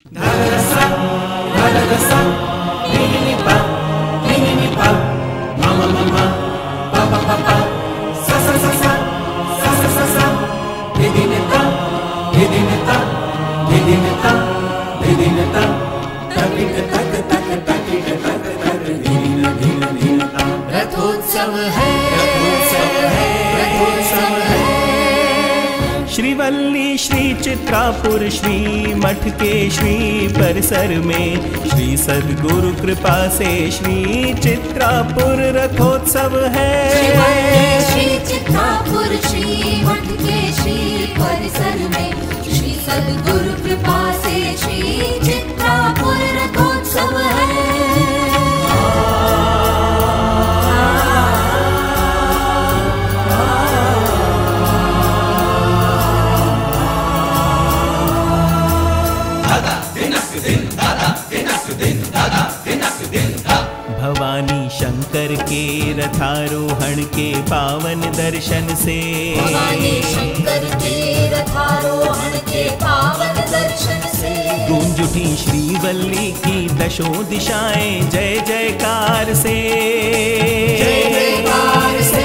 रथोत्सव है, रथोत्सव है। श्रीवल्ली श्री चित्रापुर श्री मठ के श्री परिसर में श्री सद्गुरु कृपा से श्री चित्रापुर रथोत्सव है। श्रीवल्ली श्री चित्रापुर श्री मठ के श्री परिसर में श्री सद्गुरु कृपा से श्री चित्रापुर रथोत्सव है। भवानी शंकर के रथारोहण के पावन दर्शन से, भवानी शंकर के रथारोहण के पावन दर्शन से गूंज उठी श्रीवल्ली की दशों दिशाएं जय जयकार से, जय जयकार से।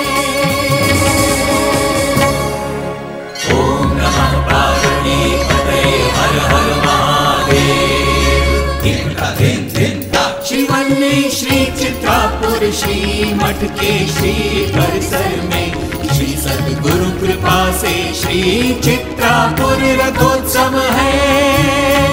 ओम नमः पार्वती पते हर हर महादेव। श्रीवल्ली श्री चित्रापुर श्री मठ के श्री परिसर में श्री सद्गुरु कृपा से श्री चित्रापुर रथोत्सव है।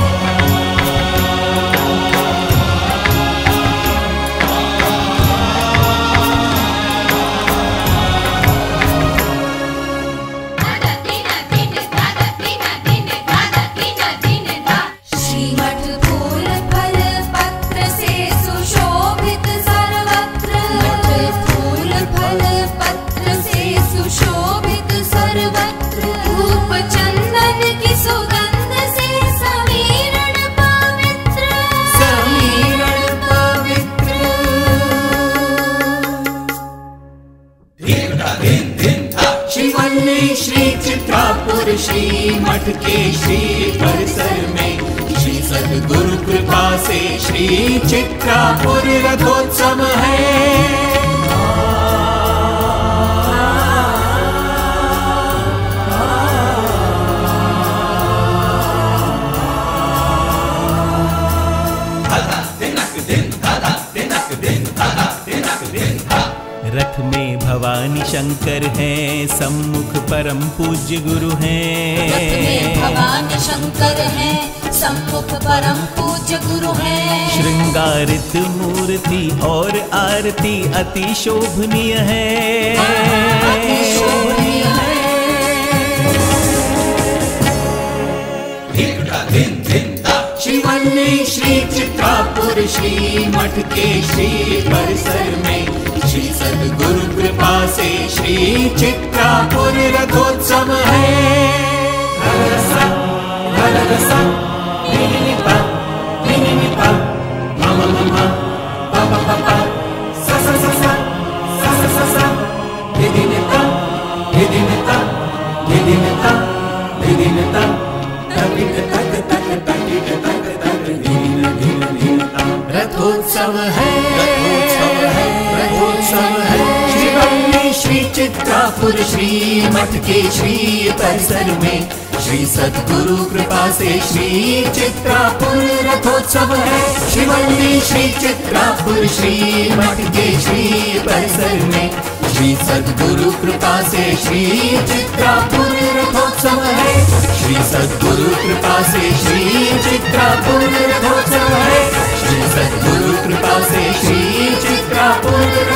श्री मठ के श्री परिसर में श्री सद्गुरु कृपा से श्री चित्रापुर रथोत्सव है। रथ में भवानी शंकर हैं, सम्मुख परम पूज्य गुरु हैं। रथ में भवानी शंकर हैं, सम्मुख परम पूज्य गुरु हैं। श्रृंगारित मूर्ति और आरती अति शोभनीय है, अति शोभनीय है। श्रीवल्ली श्री चित्रापुर श्री मठ के श्री परिसर में श्री सद्गुरु कृपा से श्री चित्रापुर रथोत्सव है। रथोत्सव है, रथोत्सव है, रथोत्सव है। श्रीवल्ली श्री चित्रापुर श्री मठ के श्री परिसर में श्री सद्गुरु कृपा से श्री चित्रापुर रथोत्सव है। श्रीवल्ली श्री चित्रापुर श्री मठ के श्री परिसर में श्री सद्गुरु कृपा से श्री चित्रापुर रथोत्सव है। श्री सद्गुरु कृपा से श्री चित्रापुर रथोत्सव है। श्री सद्गुरु कृपा से श्री चित्रापुर